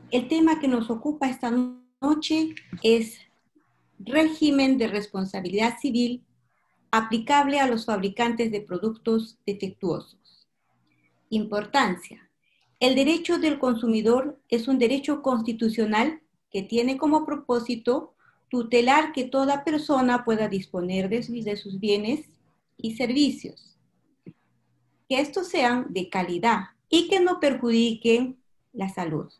El tema que nos ocupa esta noche es régimen de responsabilidad civil aplicable a los fabricantes de productos defectuosos. Importancia. El derecho del consumidor es un derecho constitucional que tiene como propósito tutelar que toda persona pueda disponer de sus bienes y servicios, que estos sean de calidad y que no perjudiquen la salud.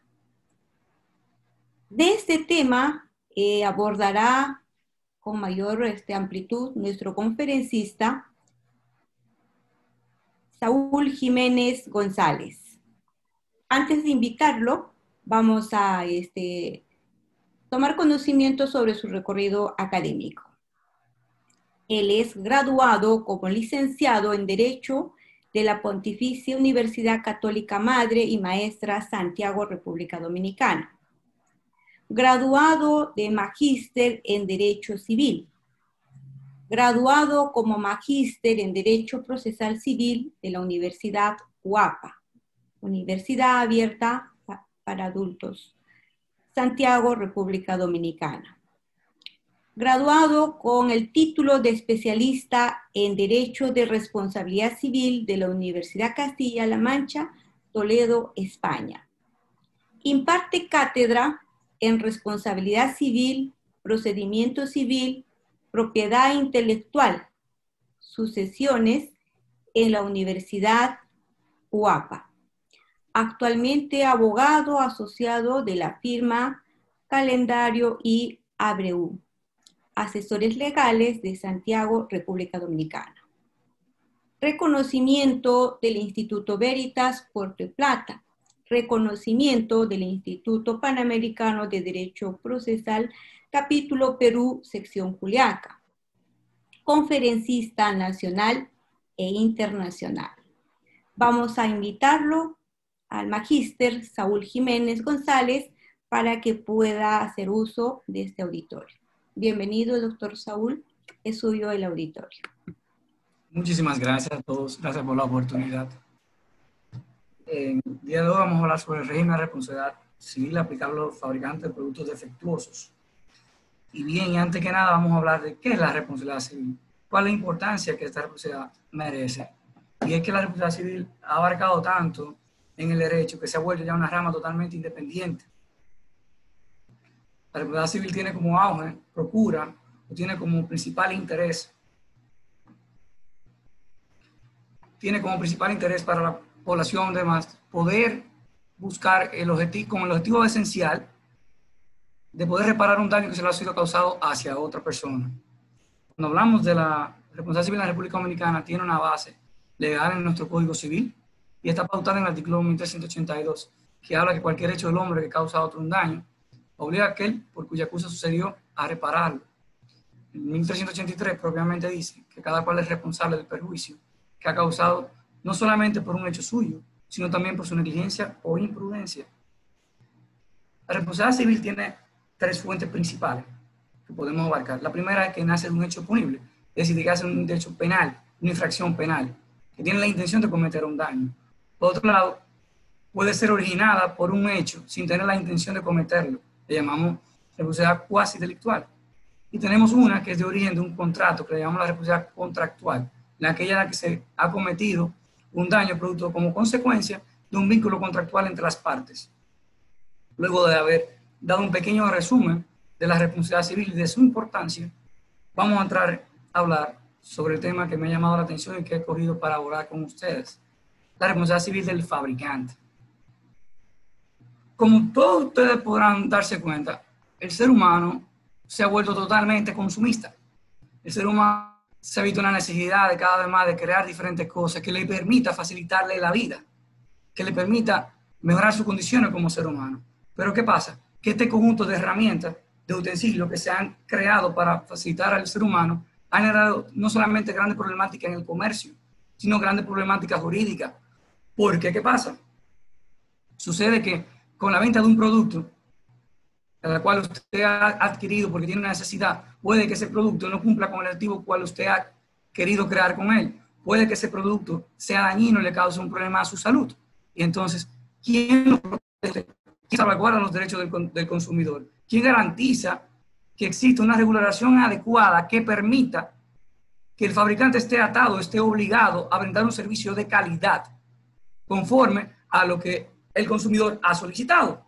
De este tema abordará con mayor amplitud nuestro conferencista Saúl Jiménez González. Antes de invitarlo, vamos a tomar conocimiento sobre su recorrido académico. Él es graduado como licenciado en Derecho de la Pontificia Universidad Católica Madre y Maestra Santiago, República Dominicana. Graduado de Magíster en Derecho Civil. Graduado como Magíster en Derecho Procesal Civil de la Universidad UAPA, Universidad Abierta para Adultos, Santiago, República Dominicana. Graduado con el título de especialista en Derecho de Responsabilidad Civil de la Universidad Castilla-La Mancha, Toledo, España. Imparte cátedra en Responsabilidad Civil, Procedimiento Civil, Propiedad Intelectual, Sucesiones en la Universidad UAPA. Actualmente abogado asociado de la firma Calendario y Abreu, asesores legales de Santiago, República Dominicana. Reconocimiento del Instituto Veritas Puerto Plata. Reconocimiento del Instituto Panamericano de Derecho Procesal, Capítulo Perú, Sección Juliaca. Conferencista nacional e internacional. Vamos a invitarlo al magíster Saúl Jiménez González para que pueda hacer uso de este auditorio. Bienvenido, doctor Saúl. Es suyo el auditorio. Muchísimas gracias a todos. Gracias por la oportunidad. El día de hoy vamos a hablar sobre el régimen de responsabilidad civil aplicable a los fabricantes de productos defectuosos. Y bien, antes que nada vamos a hablar de qué es la responsabilidad civil, cuál es la importancia que esta responsabilidad merece. Y es que la responsabilidad civil ha abarcado tanto en el derecho que se ha vuelto ya una rama totalmente independiente. La responsabilidad civil tiene como auge, procura, o tiene como principal interés para la población de más poder buscar el objetivo, como el objetivo esencial de poder reparar un daño que se le ha sido causado hacia otra persona. Cuando hablamos de la responsabilidad civil en la República Dominicana, tiene una base legal en nuestro Código Civil y está pautada en el artículo 1382, que habla que cualquier hecho del hombre que causa a otro un daño obliga a aquel por cuya causa sucedió a repararlo. El 1383 propiamente dice que cada cual es responsable del perjuicio que ha causado no solamente por un hecho suyo, sino también por su negligencia o imprudencia. La responsabilidad civil tiene tres fuentes principales que podemos abarcar. La primera es que nace de un hecho punible, es decir, que hace un hecho penal, una infracción penal, que tiene la intención de cometer un daño. Por otro lado, puede ser originada por un hecho sin tener la intención de cometerlo. Le llamamos responsabilidad cuasi delictual. Y tenemos una que es de origen de un contrato, que le llamamos la responsabilidad contractual, en aquella en la que se ha cometido un daño producto como consecuencia de un vínculo contractual entre las partes. Luego de haber dado un pequeño resumen de la responsabilidad civil y de su importancia, vamos a entrar a hablar sobre el tema que me ha llamado la atención y que he escogido para hablar con ustedes, la responsabilidad civil del fabricante. Como todos ustedes podrán darse cuenta, el ser humano se ha vuelto totalmente consumista. El ser humano se ha visto una necesidad de cada vez más de crear diferentes cosas que le permita facilitarle la vida, que le permita mejorar sus condiciones como ser humano. Pero ¿qué pasa? Que este conjunto de herramientas, de utensilios que se han creado para facilitar al ser humano, han generado no solamente grandes problemáticas en el comercio, sino grandes problemáticas jurídicas. Porque ¿qué pasa? Sucede que con la venta de un producto, el cual usted ha adquirido porque tiene una necesidad, puede que ese producto no cumpla con el objetivo cual usted ha querido crear con él. Puede que ese producto sea dañino y le cause un problema a su salud. Y entonces, ¿quién lo protege? ¿Quién salvaguarda los derechos del consumidor? ¿Quién garantiza que existe una regulación adecuada que permita que el fabricante esté atado, esté obligado a brindar un servicio de calidad conforme a lo que el consumidor ha solicitado?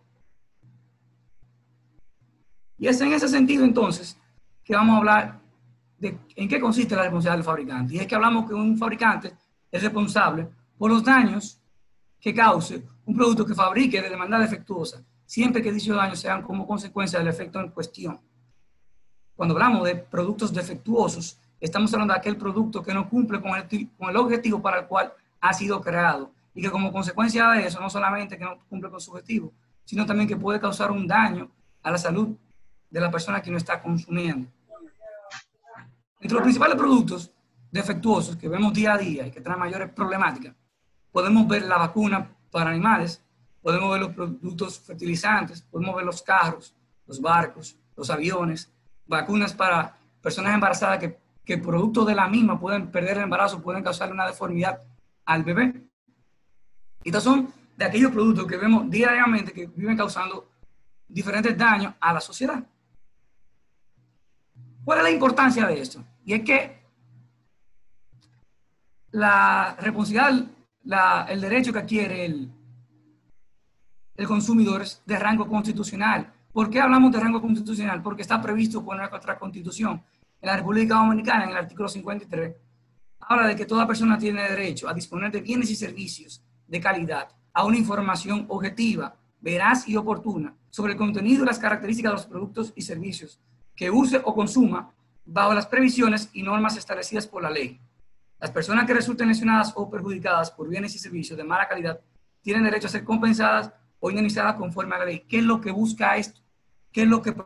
Y es en ese sentido, entonces, que vamos a hablar de en qué consiste la responsabilidad del fabricante. Y es que hablamos que un fabricante es responsable por los daños que cause un producto que fabrique de manera defectuosa, siempre que dichos daños sean como consecuencia del efecto en cuestión. Cuando hablamos de productos defectuosos, estamos hablando de aquel producto que no cumple con el objetivo para el cual ha sido creado y que como consecuencia de eso, no solamente que no cumple con su objetivo, sino también que puede causar un daño a la salud de la persona que lo está consumiendo. Entre los principales productos defectuosos que vemos día a día y que traen mayores problemáticas, podemos ver la vacuna para animales, podemos ver los productos fertilizantes, podemos ver los carros, los barcos, los aviones, vacunas para personas embarazadas que producto de la misma pueden perder el embarazo, pueden causar una deformidad al bebé. Estos son de aquellos productos que vemos diariamente que viven causando diferentes daños a la sociedad. ¿Cuál es la importancia de esto? Y es que la responsabilidad, el derecho que adquiere el consumidor es de rango constitucional. ¿Por qué hablamos de rango constitucional? Porque está previsto por nuestra Constitución. En la República Dominicana, en el artículo 53, habla de que toda persona tiene derecho a disponer de bienes y servicios de calidad, a una información objetiva, veraz y oportuna sobre el contenido y las características de los productos y servicios que use o consuma bajo las previsiones y normas establecidas por la ley. Las personas que resulten lesionadas o perjudicadas por bienes y servicios de mala calidad tienen derecho a ser compensadas o indemnizadas conforme a la ley. ¿Qué es lo que busca esto? ¿Qué es lo que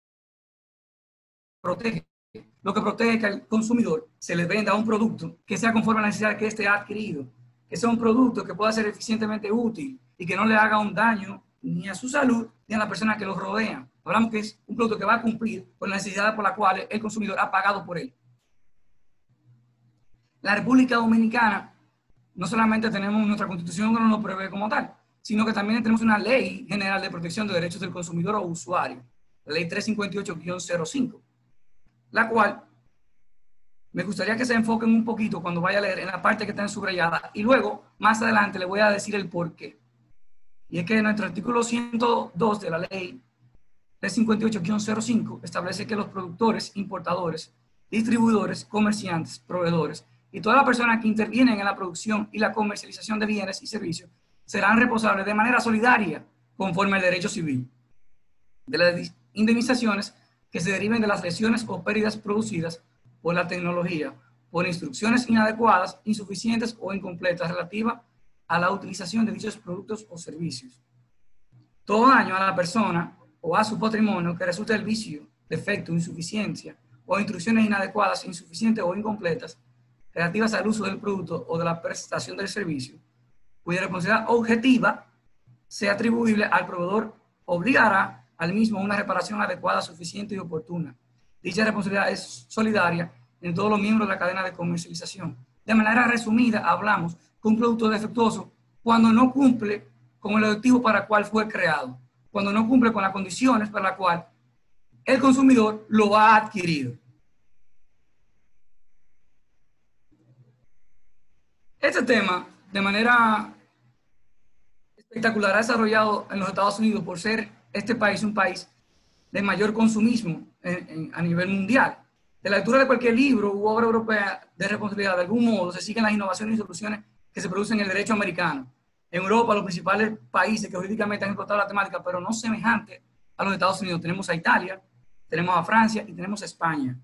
protege? Lo que protege es que al consumidor se le venda un producto que sea conforme a la necesidad que éste ha adquirido, que sea un producto que pueda ser eficientemente útil y que no le haga un daño ni a su salud ni a la persona que lo rodea. Hablamos que es un producto que va a cumplir con la necesidad por la cual el consumidor ha pagado por él. La República Dominicana no solamente tenemos nuestra Constitución que nos lo prevé como tal, sino que también tenemos una Ley General de Protección de Derechos del Consumidor o Usuario, la Ley 358-05, la cual me gustaría que se enfoquen un poquito cuando vaya a leer en la parte que está en subrayada y luego, más adelante, le voy a decir el por qué. Y es que nuestro artículo 102 de la Ley 358-05 establece que los productores, importadores, distribuidores, comerciantes, proveedores y todas las personas que intervienen en la producción y la comercialización de bienes y servicios serán responsables de manera solidaria conforme al derecho civil de las indemnizaciones que se deriven de las lesiones o pérdidas producidas por la tecnología, por instrucciones inadecuadas, insuficientes o incompletas relativas a la utilización de dichos productos o servicios. Todo daño a la persona o a su patrimonio que resulte del vicio, defecto, insuficiencia o instrucciones inadecuadas, insuficientes o incompletas relativas al uso del producto o de la prestación del servicio, cuya responsabilidad objetiva sea atribuible al proveedor, obligará al mismo a una reparación adecuada, suficiente y oportuna. Dicha responsabilidad es solidaria en todos los miembros de la cadena de comercialización. De manera resumida, hablamos que un producto defectuoso cuando no cumple con el objetivo para el cual fue creado, cuando no cumple con las condiciones para las cuales el consumidor lo ha adquirido. Este tema, de manera espectacular, ha desarrollado en los Estados Unidos por ser este país un país de mayor consumismo a nivel mundial. De la lectura de cualquier libro u obra europea de responsabilidad, de algún modo, se siguen las innovaciones y soluciones que se producen en el derecho americano. En Europa, los principales países que jurídicamente han explotado la temática, pero no semejante a los Estados Unidos, tenemos a Italia, tenemos a Francia y tenemos a España.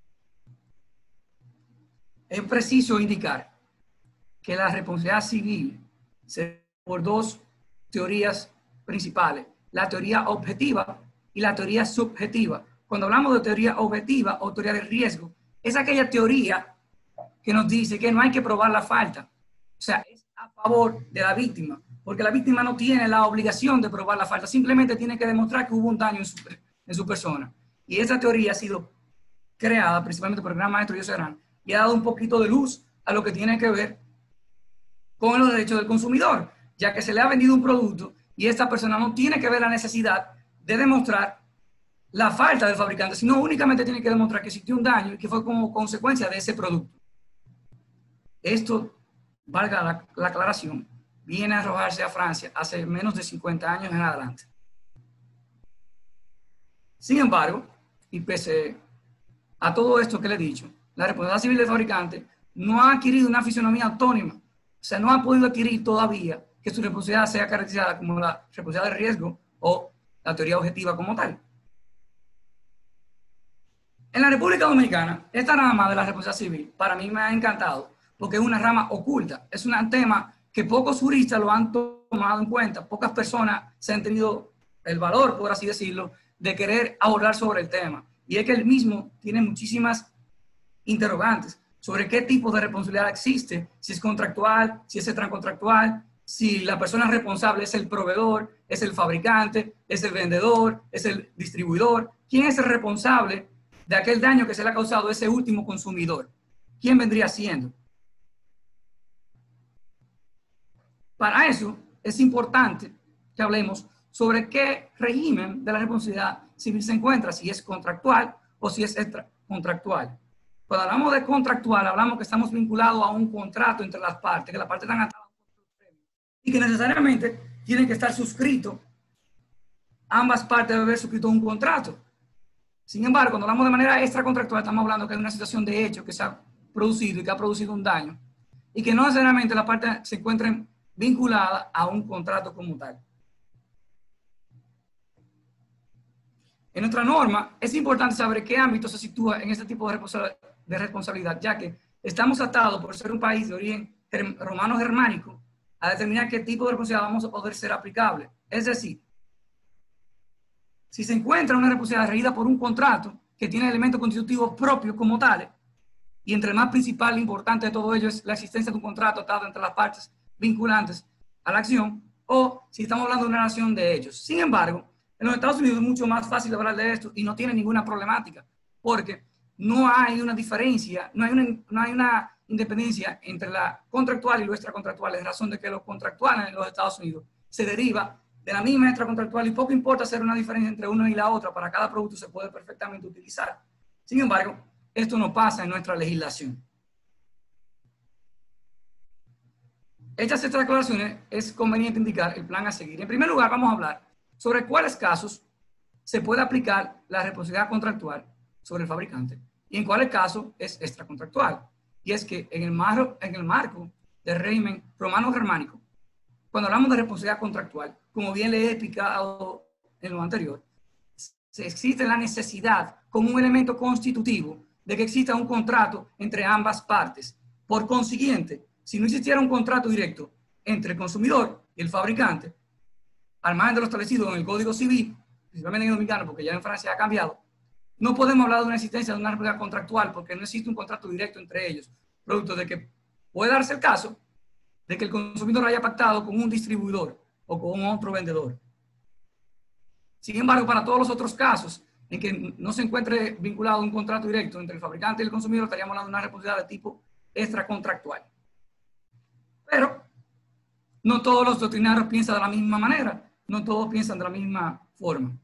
Es preciso indicar que la responsabilidad civil se por dos teorías principales, la teoría objetiva y la teoría subjetiva. Cuando hablamos de teoría objetiva o teoría del riesgo, es aquella teoría que nos dice que no hay que probar la falta. O sea, es a favor de la víctima, porque la víctima no tiene la obligación de probar la falta, simplemente tiene que demostrar que hubo un daño en su persona. Y esa teoría ha sido creada principalmente por el gran maestro José Arán y ha dado un poquito de luz a lo que tiene que ver con los derechos del consumidor, ya que se le ha vendido un producto y esta persona no tiene que ver la necesidad de demostrar la falta del fabricante, sino únicamente tiene que demostrar que existió un daño y que fue como consecuencia de ese producto. Esto, valga la aclaración, viene a arrojarse a Francia hace menos de 50 años en adelante. Sin embargo, y pese a todo esto que le he dicho, la responsabilidad civil del fabricante no ha adquirido una fisonomía autónoma, o sea, no ha podido adquirir todavía que su responsabilidad sea caracterizada como la responsabilidad de riesgo o la teoría objetiva como tal. En la República Dominicana, esta rama de la responsabilidad civil para mí me ha encantado porque es una rama oculta, es un tema que pocos juristas lo han tomado en cuenta, pocas personas se han tenido el valor, por así decirlo, de querer abordar sobre el tema. Y es que el mismo tiene muchísimas interrogantes sobre qué tipo de responsabilidad existe, si es contractual, si es extracontractual, si la persona responsable es el proveedor, es el fabricante, es el vendedor, es el distribuidor. ¿Quién es el responsable de aquel daño que se le ha causado a ese último consumidor? ¿Quién vendría siendo? Para eso es importante que hablemos sobre qué régimen de la responsabilidad civil se encuentra, si es contractual o si es extracontractual. Cuando hablamos de contractual, hablamos que estamos vinculados a un contrato entre las partes, que las partes están atadas y que necesariamente tienen que estar suscritos, ambas partes deben haber suscrito un contrato. Sin embargo, cuando hablamos de manera extracontractual, estamos hablando que hay una situación de hecho que se ha producido y que ha producido un daño y que no necesariamente las partes se encuentren vinculadas a un contrato como tal. En nuestra norma es importante saber qué ámbito se sitúa en este tipo de responsabilidad, ya que estamos atados por ser un país de origen romano-germánico a determinar qué tipo de responsabilidad vamos a poder ser aplicable. Es decir, si se encuentra una responsabilidad regida por un contrato que tiene elementos constitutivos propios como tales, y entre el más principal e importante de todo ello es la existencia de un contrato atado entre las partes vinculantes a la acción, o si estamos hablando de una relación de hechos. Sin embargo, en los Estados Unidos es mucho más fácil hablar de esto y no tiene ninguna problemática, porque no hay una diferencia, no hay una independencia entre la contractual y lo extracontractual, en razón de que lo contractual en los Estados Unidos se deriva de la misma extracontractual y poco importa hacer una diferencia entre uno y la otra, para cada producto se puede perfectamente utilizar. Sin embargo, esto no pasa en nuestra legislación. Hechas estas declaraciones, es conveniente indicar el plan a seguir. En primer lugar, vamos a hablar sobre cuáles casos se puede aplicar la responsabilidad contractual sobre el fabricante y en cuáles casos es extracontractual. Y es que en el marco del régimen romano-germánico, cuando hablamos de responsabilidad contractual, como bien le he explicado en lo anterior, existe la necesidad como un elemento constitutivo de que exista un contrato entre ambas partes. Por consiguiente, si no existiera un contrato directo entre el consumidor y el fabricante, al margen de lo establecido en el Código Civil, principalmente en el dominicano, porque ya en Francia ha cambiado, no podemos hablar de una existencia de una responsabilidad contractual porque no existe un contrato directo entre ellos, producto de que puede darse el caso de que el consumidor haya pactado con un distribuidor o con otro vendedor. Sin embargo, para todos los otros casos en que no se encuentre vinculado un contrato directo entre el fabricante y el consumidor, estaríamos hablando de una responsabilidad de tipo extracontractual. Pero no todos los doctrinarios piensan de la misma manera, no todos piensan de la misma forma.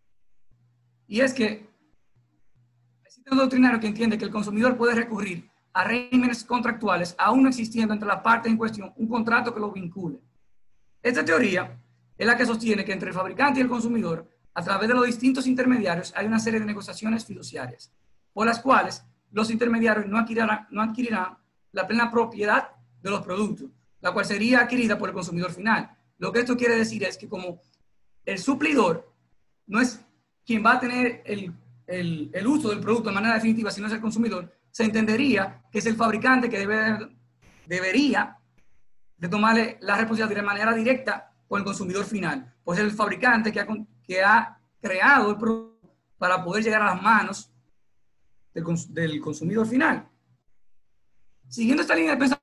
Y es que existe un doctrinario que entiende que el consumidor puede recurrir a regímenes contractuales aún no existiendo entre las partes en cuestión un contrato que lo vincule. Esta teoría es la que sostiene que entre el fabricante y el consumidor, a través de los distintos intermediarios, hay una serie de negociaciones fiduciarias, por las cuales los intermediarios no adquirirán la plena propiedad de los productos, la cual sería adquirida por el consumidor final. Lo que esto quiere decir es que como el suplidor no es quien va a tener el uso del producto de manera definitiva, sino es el consumidor, se entendería que es el fabricante que debería de tomarle la responsabilidad de manera directa con el consumidor final, pues es el fabricante que ha creado el producto para poder llegar a las manos del consumidor final. Siguiendo esta línea de pensamiento,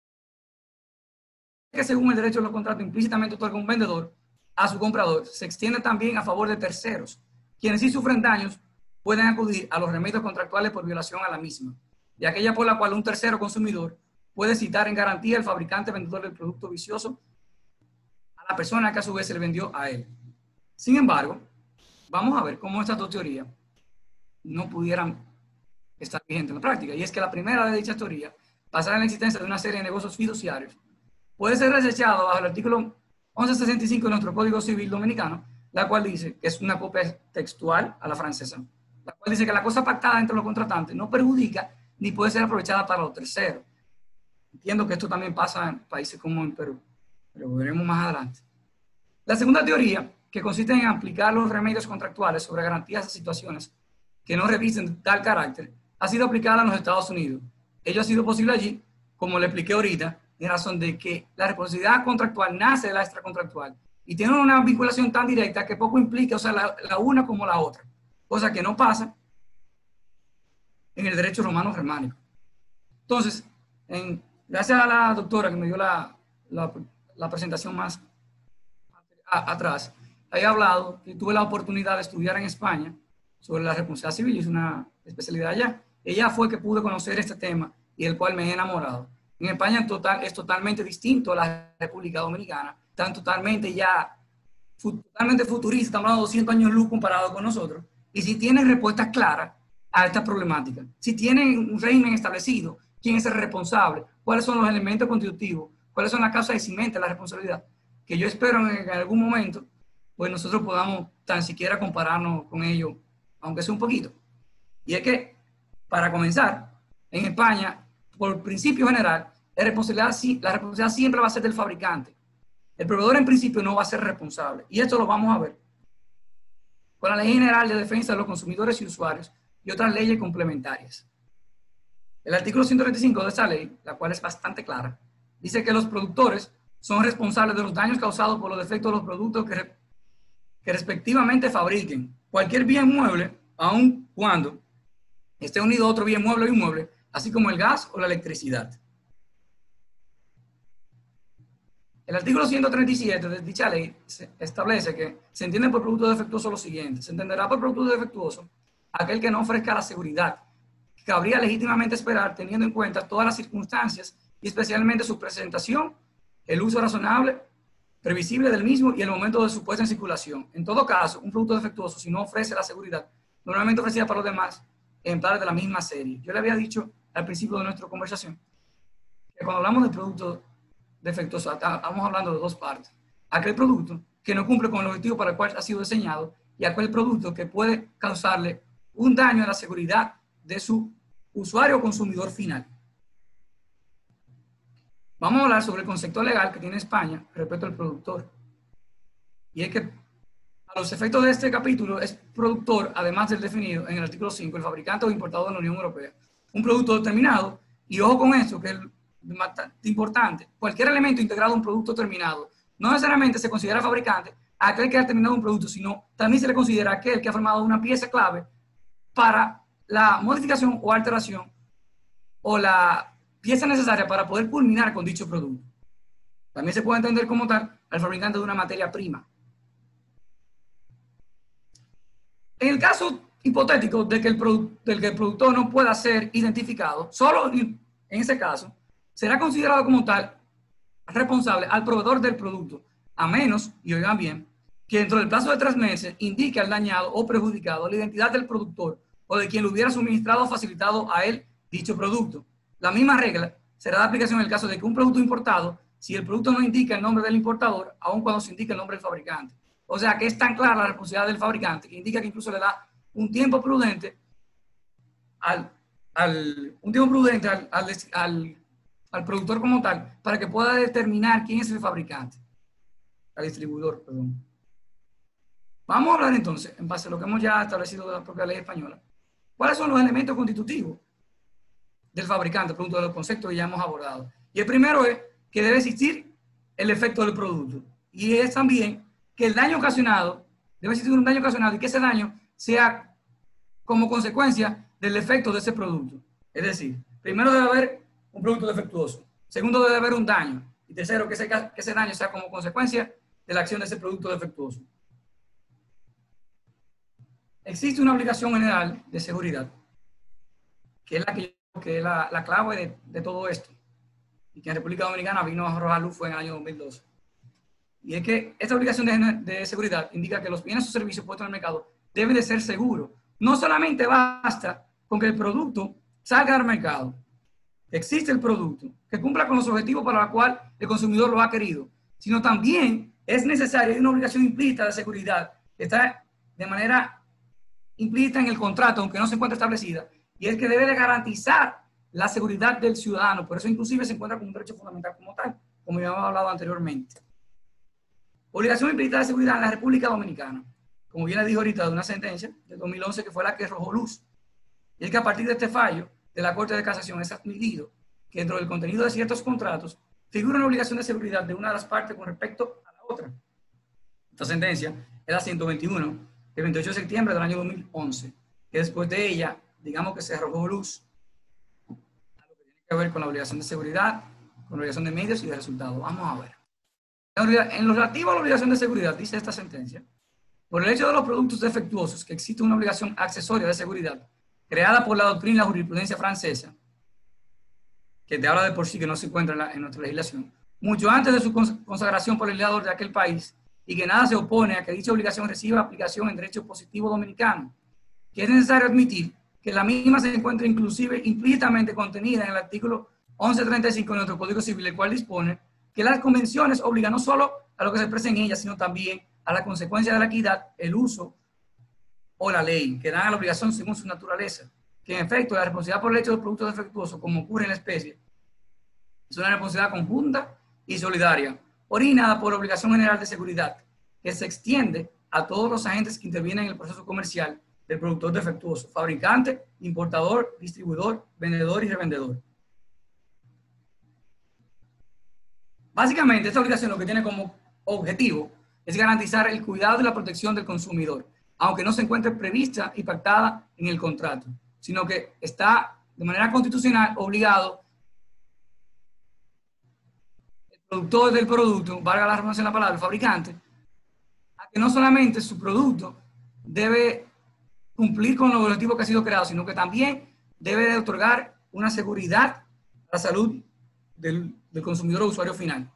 que según el derecho de los contratos implícitamente otorga un vendedor a su comprador, se extiende también a favor de terceros, quienes si sufren daños pueden acudir a los remedios contractuales por violación a la misma, de aquella por la cual un tercero consumidor puede citar en garantía al fabricante vendedor del producto vicioso a a la persona que a su vez se le vendió a él. Sin embargo, vamos a ver cómo estas dos teorías no pudieran estar vigentes en la práctica. Y es que la primera de dichas teorías, basada en la existencia de una serie de negocios fiduciarios, puede ser desechada bajo el artículo 1165 de nuestro Código Civil Dominicano, la cual dice que es una copia textual a la francesa, la cual dice que la cosa pactada entre los contratantes no perjudica ni puede ser aprovechada para los terceros. Entiendo que esto también pasa en países como en Perú, pero lo veremos más adelante. La segunda teoría, que consiste en aplicar los remedios contractuales sobre garantías a situaciones que no revisten tal carácter, ha sido aplicada en los Estados Unidos. Ello ha sido posible allí, como le expliqué ahorita, en razón de que la responsabilidad contractual nace de la extracontractual y tiene una vinculación tan directa que poco implica, o sea, la una como la otra, cosa que no pasa en el derecho romano germánico. Entonces, gracias a la doctora que me dio la presentación más atrás, he hablado que tuve la oportunidad de estudiar en España sobre la responsabilidad civil, es una especialidad allá. Ella fue que pude conocer este tema y el cual me he enamorado. En España es totalmente distinto a la República Dominicana, están totalmente futuristas, estamos hablando de 200 años luz comparado con nosotros, y si tienen respuestas claras a esta problemática, si tienen un régimen establecido, quién es el responsable, cuáles son los elementos constitutivos, cuáles son las causas de cimiento de la responsabilidad, que yo espero en algún momento, pues nosotros podamos tan siquiera compararnos con ellos, aunque sea un poquito. Y es que, para comenzar, en España, por principio general, la responsabilidad siempre va a ser del fabricante. El proveedor en principio no va a ser responsable. Y esto lo vamos a ver con la Ley General de Defensa de los Consumidores y Usuarios y otras leyes complementarias. El artículo 135 de esta ley, la cual es bastante clara, dice que los productores son responsables de los daños causados por los defectos de los productos que respectivamente fabriquen. Cualquier bien mueble, aun cuando esté unido a otro bien mueble o inmueble, así como el gas o la electricidad. El artículo 137 de dicha ley establece que se entiende por producto defectuoso lo siguiente: se entenderá por producto defectuoso aquel que no ofrezca la seguridad que cabría legítimamente esperar teniendo en cuenta todas las circunstancias y especialmente su presentación, el uso razonable, previsible del mismo y el momento de su puesta en circulación. En todo caso, un producto defectuoso, si no ofrece la seguridad normalmente ofrecida para los demás ejemplares de la misma serie. Yo le había dicho al principio de nuestra conversación que cuando hablamos de productos defectuosos, estamos hablando de dos partes: aquel producto que no cumple con el objetivo para el cual ha sido diseñado y aquel producto que puede causarle un daño a la seguridad de su usuario o consumidor final. Vamos a hablar sobre el concepto legal que tiene España respecto al productor. Y es que, a los efectos de este capítulo, es productor, además del definido en el artículo 5, el fabricante o importador de la Unión Europea, un producto determinado, y ojo con esto, que es bastante importante: cualquier elemento integrado a un producto terminado no necesariamente se considera fabricante a aquel que ha terminado un producto, sino también se le considera aquel que ha formado una pieza clave para la modificación o alteración o la pieza necesaria para poder culminar con dicho producto. También se puede entender como tal al fabricante de una materia prima. En el caso hipotético de que del que el productor no pueda ser identificado, solo en ese caso será considerado como tal responsable al proveedor del producto, a menos, y oigan bien, que dentro del plazo de 3 meses indique al dañado o perjudicado la identidad del productor o de quien le hubiera suministrado o facilitado a él dicho producto. La misma regla será de aplicación en el caso de que un producto importado, si el producto no indica el nombre del importador, aun cuando se indica el nombre del fabricante. O sea que es tan clara la responsabilidad del fabricante que indica que incluso le da un tiempo prudente al productor como tal para que pueda determinar quién es el fabricante, al distribuidor, perdón. Vamos a hablar entonces, en base a lo que hemos ya establecido de la propia ley española, cuáles son los elementos constitutivos del fabricante, producto de los conceptos que ya hemos abordado. Y el primero es que debe existir el efecto del producto. Y es también que el daño ocasionado, debe existir un daño ocasionado y que ese daño sea como consecuencia del efecto de ese producto. Es decir, primero debe haber un producto defectuoso, segundo debe haber un daño, y tercero que ese daño sea como consecuencia de la acción de ese producto defectuoso. Existe una obligación general de seguridad, que es la clave de todo esto, y que en República Dominicana vino a arrojar luz fue en el año 2012. Y es que esta obligación de seguridad indica que los bienes o servicios puestos en el mercado deben de ser seguros. No solamente basta con que el producto salga al mercado, que existe el producto, que cumpla con los objetivos para los cuales el consumidor lo ha querido, sino también es necesaria, hay una obligación implícita de seguridad que está de manera implícita en el contrato, aunque no se encuentre establecida, y es que debe de garantizar la seguridad del ciudadano. Por eso inclusive se encuentra como un derecho fundamental como tal, como ya hemos hablado anteriormente. Obligación implícita de seguridad en la República Dominicana, como bien le dijo ahorita, de una sentencia de 2011 que fue la que arrojó luz. Y es que a partir de este fallo de la Corte de Casación es admitido que dentro del contenido de ciertos contratos figura una obligación de seguridad de una de las partes con respecto a la otra. Esta sentencia es la 121, del 28 de septiembre del año 2011, que después de ella, digamos que se arrojó luz a lo que tiene que ver con la obligación de seguridad, con la obligación de medios y de resultados. Vamos a ver. En lo relativo a la obligación de seguridad, dice esta sentencia, por el hecho de los productos defectuosos que existe una obligación accesoria de seguridad creada por la doctrina y la jurisprudencia francesa, que te habla de por sí que no se encuentra en nuestra legislación, mucho antes de su consagración por el legislador de aquel país, y que nada se opone a que dicha obligación reciba aplicación en derecho positivo dominicano, que es necesario admitir que la misma se encuentra inclusive implícitamente contenida en el artículo 1135 de nuestro Código Civil, el cual dispone que las convenciones obligan no solo a lo que se expresa en ellas, sino también a la consecuencia de la equidad, el uso o la ley, que dan a la obligación según su naturaleza, que en efecto la responsabilidad por el hecho de productos defectuosos, como ocurre en la especie, es una responsabilidad conjunta y solidaria, originada por obligación general de seguridad, que se extiende a todos los agentes que intervienen en el proceso comercial del productor defectuoso: fabricante, importador, distribuidor, vendedor y revendedor. Básicamente, esta obligación lo que tiene como objetivo es garantizar el cuidado y la protección del consumidor, aunque no se encuentre prevista y pactada en el contrato, sino que está de manera constitucional obligado el productor del producto, valga la redundancia en la palabra, el fabricante, a que no solamente su producto debe cumplir con los objetivos que ha sido creado, sino que también debe de otorgar una seguridad a la salud del consumidor o usuario final.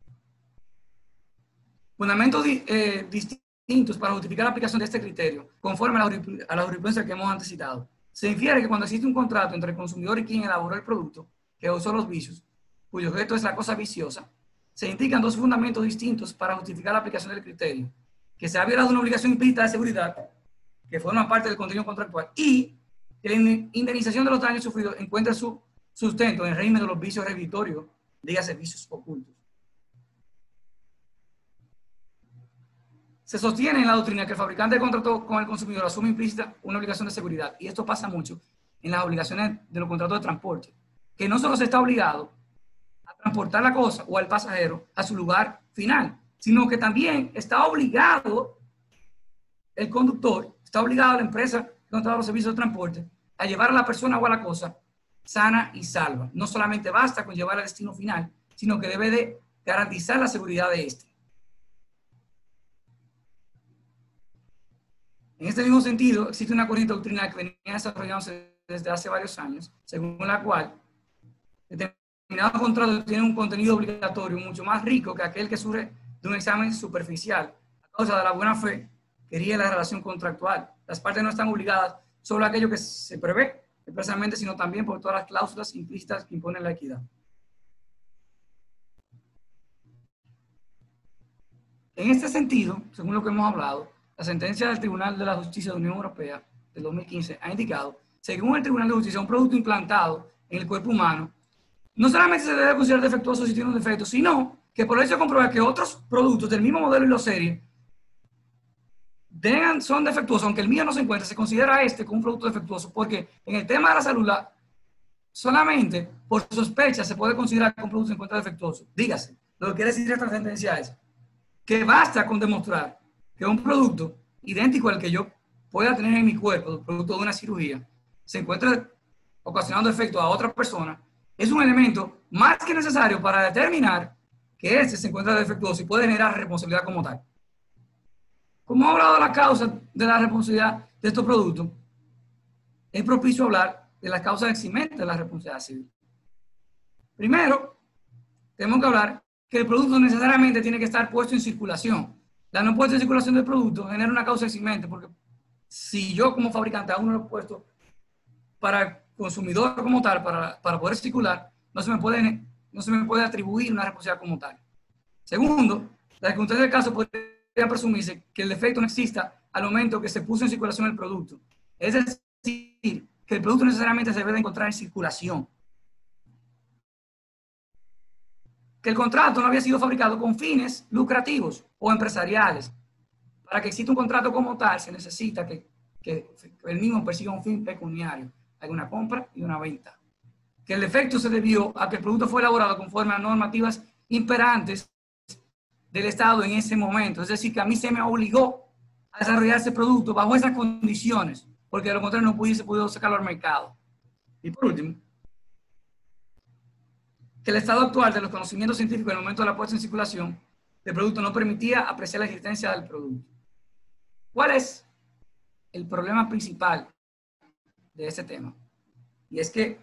Fundamentos distintos para justificar la aplicación de este criterio, conforme a la jurisprudencia que hemos antes citado. Se infiere que cuando existe un contrato entre el consumidor y quien elaboró el producto, que usó los vicios, cuyo objeto es la cosa viciosa, se indican dos fundamentos distintos para justificar la aplicación del criterio: que se ha violado una obligación implícita de seguridad, que forma parte del contenido contractual, y que la indemnización de los daños sufridos encuentra su sustento en el régimen de los vicios revitorios, dígase vicios ocultos. Se sostiene en la doctrina que el fabricante de contrato con el consumidor asume implícita una obligación de seguridad, y esto pasa mucho en las obligaciones de los contratos de transporte, que no solo se está obligado a transportar la cosa o al pasajero a su lugar final, sino que también está obligado el conductor, está obligado a la empresa que contrata los servicios de transporte a llevar a la persona o a la cosa sana y salva. No solamente basta con llevar al destino final, sino que debe de garantizar la seguridad de este. En este mismo sentido, existe una corriente doctrinal que venía desarrollándose desde hace varios años, según la cual determinados contratos tienen un contenido obligatorio mucho más rico que aquel que surge de un examen superficial, a causa de la buena fe que rige la relación contractual. Las partes no están obligadas solo a aquello que se prevé expresamente, sino también por todas las cláusulas implícitas que imponen la equidad. En este sentido, según lo que hemos hablado, la sentencia del Tribunal de la Justicia de la Unión Europea del 2015 ha indicado, según el Tribunal de Justicia, un producto implantado en el cuerpo humano no solamente se debe considerar defectuoso si tiene un defecto, sino que por el hecho de comprobar que otros productos del mismo modelo y la serie son defectuosos, aunque el mío no se encuentre, se considera este como un producto defectuoso, porque en el tema de la salud, solamente por sospecha se puede considerar que un producto se encuentra defectuoso. Dígase, lo que quiere decir esta sentencia es que basta con demostrar que un producto idéntico al que yo pueda tener en mi cuerpo, producto de una cirugía, se encuentra ocasionando efecto a otra persona, es un elemento más que necesario para determinar que este se encuentra defectuoso y puede generar responsabilidad como tal. Como he hablado de la causa de la responsabilidad de estos productos, es propicio hablar de las causas eximente de la responsabilidad civil. Primero, tenemos que hablar que el producto necesariamente tiene que estar puesto en circulación. La no puesta en circulación del producto genera una causa eximente, porque si yo como fabricante aún no lo he puesto para el consumidor como tal, para poder circular, no se me puede atribuir una responsabilidad como tal. Segundo, las circunstancias del caso podrían presumirse que el defecto no exista al momento que se puso en circulación el producto. Es decir, que el producto necesariamente se debe de encontrar en circulación. Que el contrato no había sido fabricado con fines lucrativos o empresariales. Para que exista un contrato como tal, se necesita que el mismo persiga un fin pecuniario. Hay una compra y una venta. Que el defecto se debió a que el producto fue elaborado conforme a normativas imperantes del Estado en ese momento. Es decir, que a mí se me obligó a desarrollar ese producto bajo esas condiciones, porque de lo contrario no hubiese podido sacarlo al mercado. Y por último, que el estado actual de los conocimientos científicos en el momento de la puesta en circulación del producto no permitía apreciar la existencia del producto. ¿Cuál es el problema principal de este tema? Y es que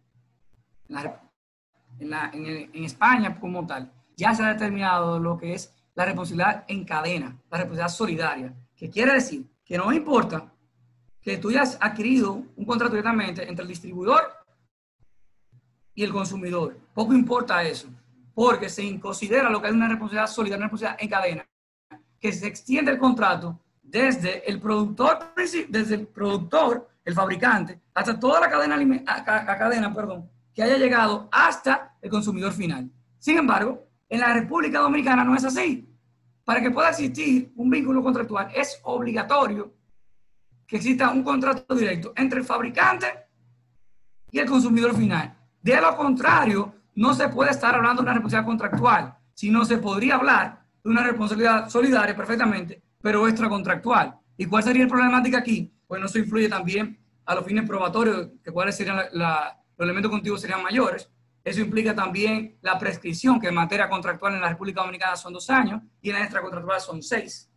en España como tal ya se ha determinado lo que es la responsabilidad en cadena, la responsabilidad solidaria, que quiere decir que no importa que tú hayas adquirido un contrato directamente entre el distribuidor y el consumidor. Poco importa eso, porque se considera lo que es una responsabilidad solidaria, una responsabilidad en cadena, que se extiende el contrato desde el productor, el fabricante, hasta toda la cadena, que haya llegado hasta el consumidor final. Sin embargo, en la República Dominicana no es así. Para que pueda existir un vínculo contractual es obligatorio que exista un contrato directo entre el fabricante y el consumidor final. De lo contrario, no se puede estar hablando de una responsabilidad contractual, sino se podría hablar de una responsabilidad solidaria perfectamente, pero extracontractual. ¿Y cuál sería el problemática aquí? Pues eso influye también a los fines probatorios, que cuáles serían los elementos contigo serían mayores. Eso implica también la prescripción, que en materia contractual en la República Dominicana son 2 años y en la extracontractual son 6.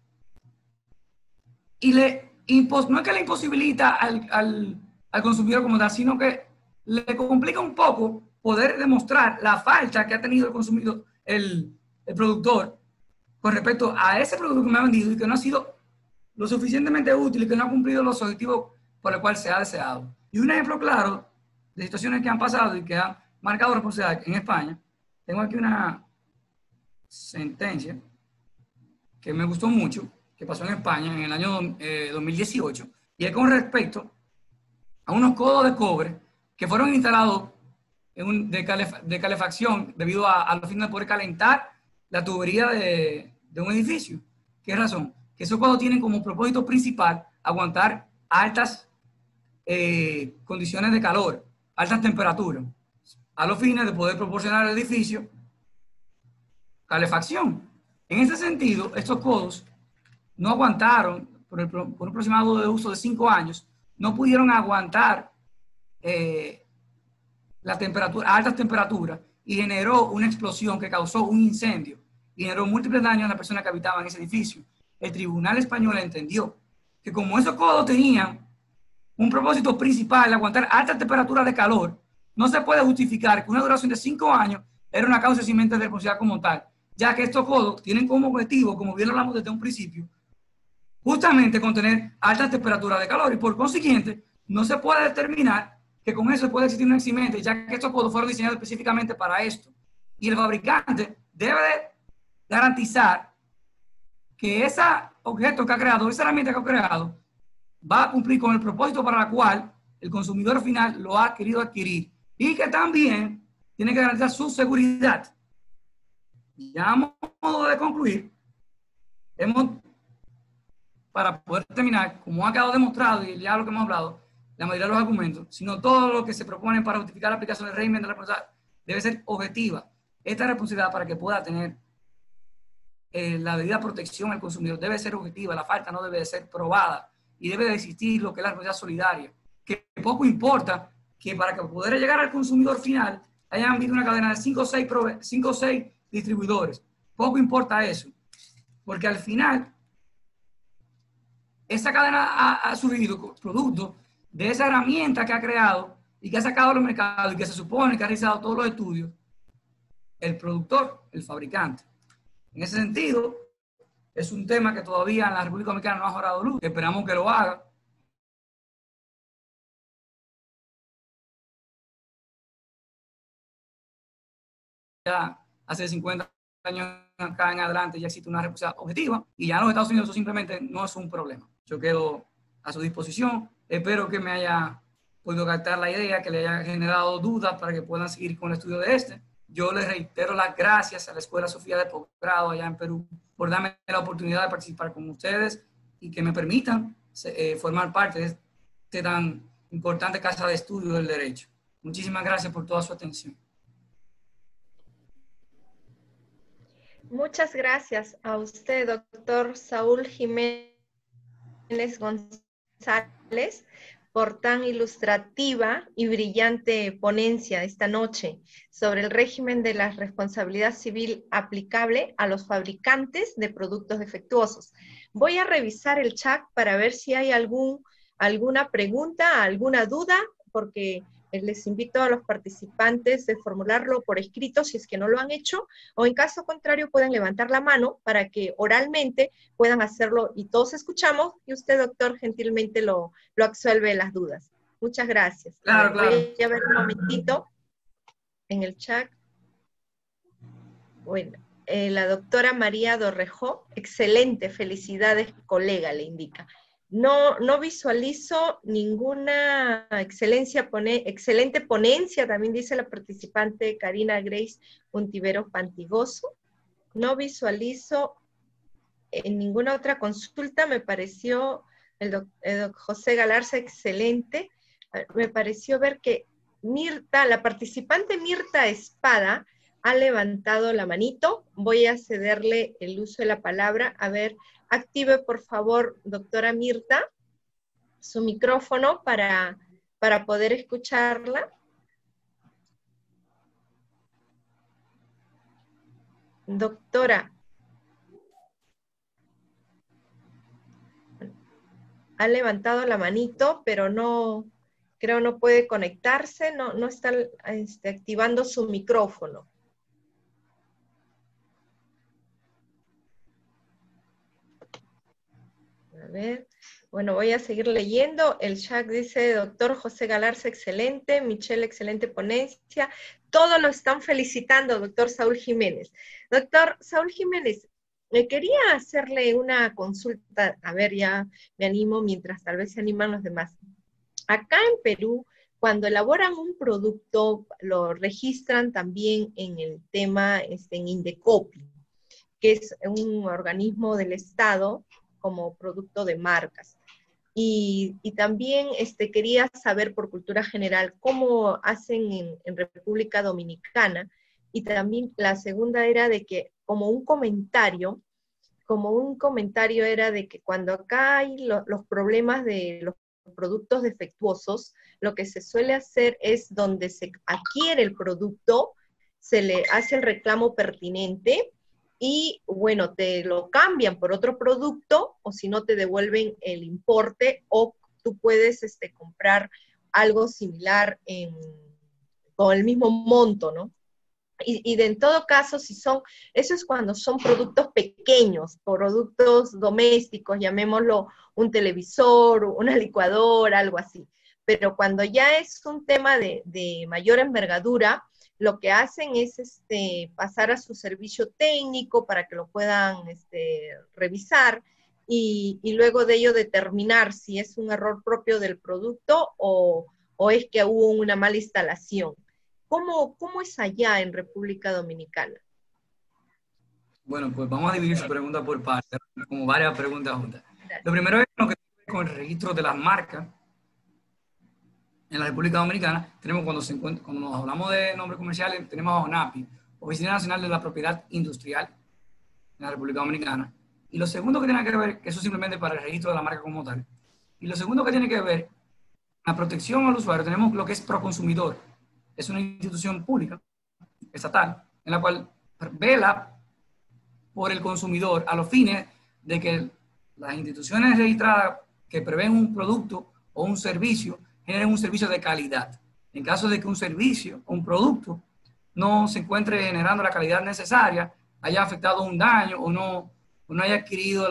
Y no es que le imposibilita al consumidor como tal, sino que le complica un poco poder demostrar la falta que ha tenido el consumidor, el productor, con respecto a ese producto que me ha vendido y que no ha sido lo suficientemente útil y que no ha cumplido los objetivos por los cuales se ha deseado. Y un ejemplo claro de situaciones que han pasado y que han marcado responsabilidad en España, tengo aquí una sentencia que me gustó mucho, que pasó en España en el año 2018, y es con respecto a unos codos de cobre que fueron instalados de calefacción debido a los fines de poder calentar la tubería de un edificio. ¿Qué razón? Que esos codos tienen como propósito principal aguantar altas condiciones de calor, altas temperaturas, a los fines de poder proporcionar al edificio calefacción. En ese sentido, estos codos no aguantaron, por un aproximado de uso de 5 años, no pudieron aguantar la temperatura, altas temperaturas, y generó una explosión que causó un incendio y generó múltiples daños a las personas que habitaban en ese edificio. El tribunal español entendió que como esos codos tenían un propósito principal de aguantar altas temperaturas de calor, no se puede justificar que una duración de 5 años era una causa eximente de responsabilidad como tal, ya que estos codos tienen como objetivo, como bien hablamos desde un principio, justamente contener altas temperaturas de calor, y por consiguiente no se puede determinar que con eso puede existir un eximente, ya que estos codos fueron diseñados específicamente para esto. Y el fabricante debe de garantizar que ese objeto que ha creado, esa herramienta que ha creado, va a cumplir con el propósito para el cual el consumidor final lo ha querido adquirir, y que también tiene que garantizar su seguridad. Ya a modo de concluir, para poder terminar, como ha quedado demostrado y ya lo que hemos hablado, la mayoría de los argumentos, sino todo lo que se propone para justificar la aplicación del régimen de la responsabilidad debe ser objetiva. Esta responsabilidad, para que pueda tener la debida protección al consumidor, debe ser objetiva, la falta no debe de ser probada, y debe de existir lo que es la responsabilidad solidaria, que poco importa que para que poder llegar al consumidor final hayan habido una cadena de 5 o 6 distribuidores. Poco importa eso, porque al final esa cadena ha surgido producto de esa herramienta que ha creado y que ha sacado a los mercados y que se supone que ha realizado todos los estudios el productor, el fabricante. En ese sentido, es un tema que todavía en la República Dominicana no ha jorado luz. Esperamos que lo haga. Ya hace 50 años acá en adelante ya existe una respuesta objetiva y ya en los Estados Unidos eso simplemente no es un problema. Yo quedo a su disposición. Espero que me haya podido captar la idea, que le haya generado dudas para que puedan seguir con el estudio de este. Yo les reitero las gracias a la Escuela Sofía de Posgrado allá en Perú por darme la oportunidad de participar con ustedes y que me permitan formar parte de este tan importante casa de estudio del derecho. Muchísimas gracias por toda su atención. Muchas gracias a usted, doctor Saúl Jiménez González, por tan ilustrativa y brillante ponencia esta noche sobre el régimen de la responsabilidad civil aplicable a los fabricantes de productos defectuosos. Voy a revisar el chat para ver si hay alguna pregunta, alguna duda, porque les invito a los participantes de formularlo por escrito si es que no lo han hecho, o en caso contrario pueden levantar la mano para que oralmente puedan hacerlo y todos escuchamos y usted, doctor, gentilmente lo absuelve las dudas. Muchas gracias. Claro, claro. Voy a ver un momentito en el chat. Bueno, la doctora María Dorrejó, excelente, felicidades, colega, le indica. No visualizo ninguna excelente ponencia, también dice la participante Karina Grace Untiveros Pantigoso. No visualizo en ninguna otra consulta, me pareció el José Galarza excelente. Me pareció ver que la participante Mirta Espada ha levantado la manito. Voy a cederle el uso de la palabra. A ver, active por favor, doctora Mirta, su micrófono para poder escucharla. Doctora, ha levantado la manito, pero creo no puede conectarse, no está activando su micrófono. A ver, bueno, voy a seguir leyendo. El chat dice, doctor José Galarza, excelente. Michelle, excelente ponencia. Todos lo están felicitando, doctor Saúl Jiménez. Doctor Saúl Jiménez, me quería hacerle una consulta. A ver, ya me animo mientras tal vez se animan los demás. Acá en Perú, cuando elaboran un producto, lo registran también en el tema, en Indecopi, que es un organismo del Estado como producto de marcas. Y también quería saber por cultura general cómo hacen en República Dominicana. Y también la segunda era de que como un comentario era de que cuando acá hay los problemas de los productos defectuosos, lo que se suele hacer es donde se adquiere el producto, se le hace el reclamo pertinente y, bueno, te lo cambian por otro producto o si no te devuelven el importe o tú puedes comprar algo similar con el mismo monto, ¿no? Y en todo caso, eso es cuando son productos pequeños, productos domésticos, llamémoslo un televisor, una licuadora, algo así. Pero cuando ya es un tema de mayor envergadura, lo que hacen es pasar a su servicio técnico para que lo puedan revisar y luego de ello determinar si es un error propio del producto o es que hubo una mala instalación. ¿Cómo es allá en República Dominicana? Bueno, pues vamos a dividir su pregunta por partes, como varias preguntas juntas. Lo primero es lo que tiene que ver con el registro de las marcas en la República Dominicana. Tenemos cuando nos hablamos de nombres comerciales, tenemos a ONAPI, Oficina Nacional de la Propiedad Industrial en la República Dominicana. Y lo segundo que tiene que ver, que eso simplemente para el registro de la marca como tal. Y lo segundo que tiene que ver, la protección al usuario, tenemos lo que es Proconsumidor. Es una institución pública, estatal, en la cual vela por el consumidor a los fines de que las instituciones registradas que prevén un producto o un servicio generen un servicio de calidad. En caso de que un servicio o un producto no se encuentre generando la calidad necesaria, haya afectado un daño o no haya adquirido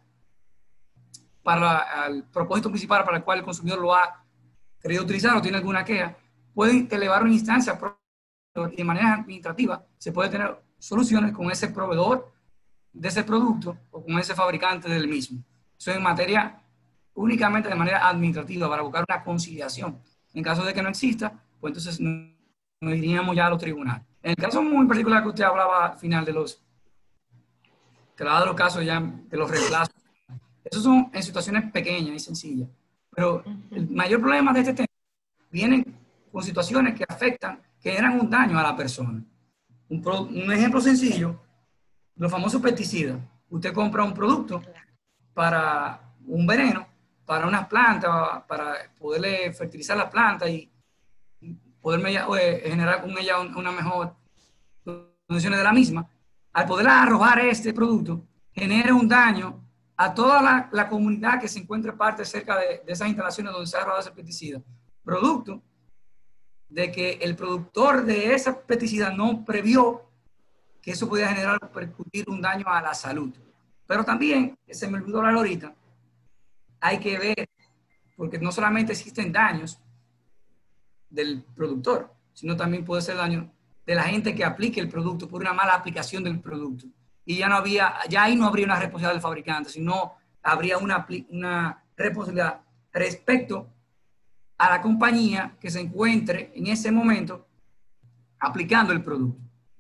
el propósito principal para el cual el consumidor lo ha querido utilizar o tiene alguna queja, pueden elevar una instancia y de manera administrativa se puede tener soluciones con ese proveedor de ese producto o con ese fabricante del mismo. Eso en materia únicamente de manera administrativa para buscar una conciliación. En caso de que no exista, pues entonces nos iríamos ya a los tribunales. En el caso muy particular que usted hablaba al final de los casos ya de los reemplazos, esos son en situaciones pequeñas y sencillas. Pero el mayor problema de este tema vienen con situaciones que afectan, que generan un daño a la persona. Un ejemplo sencillo, los famosos pesticidas. Usted compra un producto para un veneno, para unas plantas, para poderle fertilizar las plantas y poder generar una mejor condiciones de la misma. Al poder arrojar este producto, genera un daño a toda la comunidad que se encuentra parte cerca de esas instalaciones donde se ha arrojado ese pesticida. Producto de que el productor de esa pesticida no previó que eso podía generar o percutir un daño a la salud. Pero también, se me olvidó hablar ahorita, hay que ver, porque no solamente existen daños del productor, sino también puede ser daño de la gente que aplique el producto por una mala aplicación del producto. Y ya ahí no habría una responsabilidad del fabricante, sino habría una responsabilidad respecto a la compañía que se encuentre en ese momento aplicando el producto.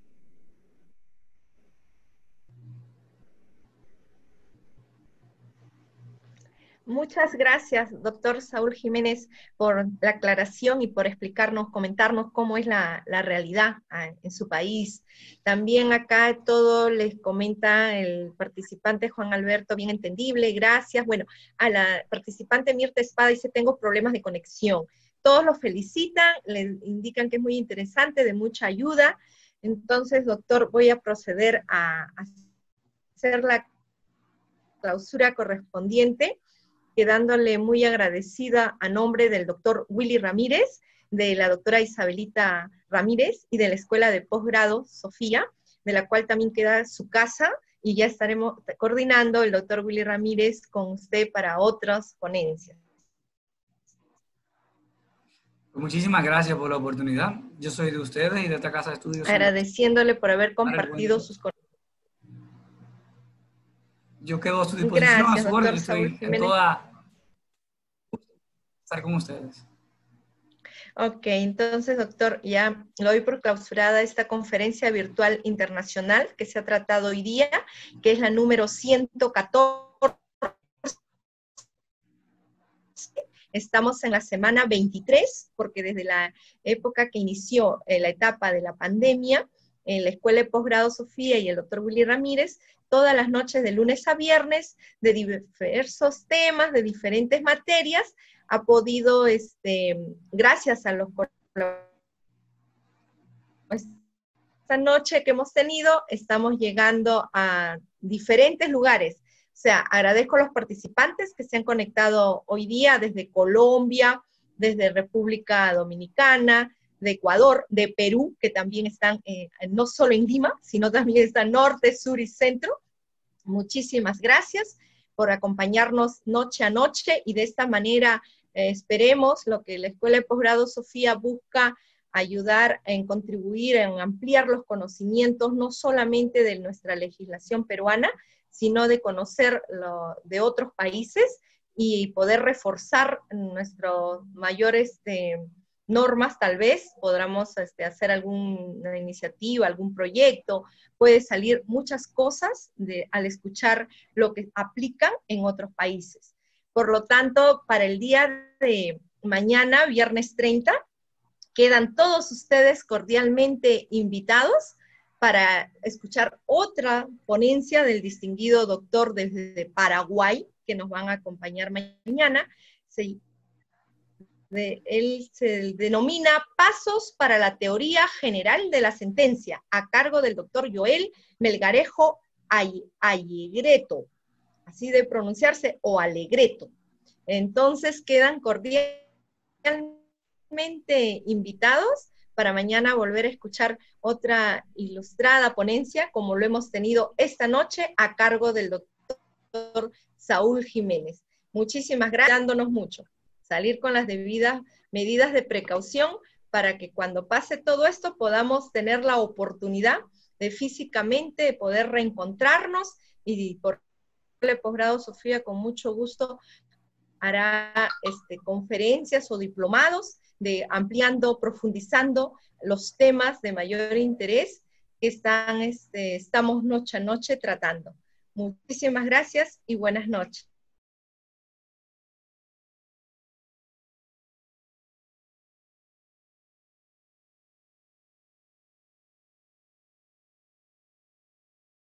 Muchas gracias, doctor Saúl Jiménez, por la aclaración y por explicarnos, comentarnos cómo es la realidad en su país. También acá todo les comenta el participante Juan Alberto, bien entendible, gracias. Bueno, a la participante Mirta Espada dice, tengo problemas de conexión. Todos los felicitan, les indican que es muy interesante, de mucha ayuda. Entonces, doctor, voy a proceder a hacer la clausura correspondiente, quedándole muy agradecida a nombre del doctor Willy Ramírez, de la doctora Isabelita Ramírez y de la Escuela de Posgrado Sofía, de la cual también queda su casa, y ya estaremos coordinando el doctor Willy Ramírez con usted para otras ponencias. Muchísimas gracias por la oportunidad. Yo soy de ustedes y de esta casa de estudios. Agradeciéndole por haber compartido sus conocimientos. Yo quedo a su disposición, gracias, a su orden, estoy en toda estar con ustedes. Ok, entonces, doctor, ya lo doy por clausurada esta conferencia virtual internacional que se ha tratado hoy día, que es la número 114. Estamos en la semana 23, porque desde la época que inició la etapa de la pandemia, en la Escuela de Posgrado Sofía y el doctor Willy Ramírez, todas las noches de lunes a viernes, de diversos temas, de diferentes materias, ha podido, gracias a los esta noche que hemos tenido, estamos llegando a diferentes lugares. O sea, agradezco a los participantes que se han conectado hoy día desde Colombia, desde República Dominicana, de Ecuador, de Perú, que también están no solo en Lima, sino también están norte, sur y centro. Muchísimas gracias por acompañarnos noche a noche, y de esta manera esperemos lo que la Escuela de Posgrado Sofía busca ayudar en contribuir, en ampliar los conocimientos, no solamente de nuestra legislación peruana, sino de conocer de otros países y poder reforzar nuestros mayores normas. Tal vez podamos hacer alguna iniciativa, algún proyecto, puede salir muchas cosas al escuchar lo que aplican en otros países. Por lo tanto, para el día de mañana, viernes 30, quedan todos ustedes cordialmente invitados para escuchar otra ponencia del distinguido doctor desde Paraguay, que nos van a acompañar mañana. Él se denomina Pasos para la Teoría General de la Sentencia, a cargo del doctor Joel Melgarejo Allegreto, así de pronunciarse, o Alegreto. Entonces quedan cordialmente invitados para mañana volver a escuchar otra ilustrada ponencia, como lo hemos tenido esta noche, a cargo del doctor Saúl Jiménez. Muchísimas gracias, dándonos mucho. Salir con las debidas medidas de precaución para que cuando pase todo esto podamos tener la oportunidad de físicamente de poder reencontrarnos, y por el posgrado Sofía con mucho gusto hará conferencias o diplomados de ampliando, profundizando los temas de mayor interés que estamos noche a noche tratando. Muchísimas gracias y buenas noches.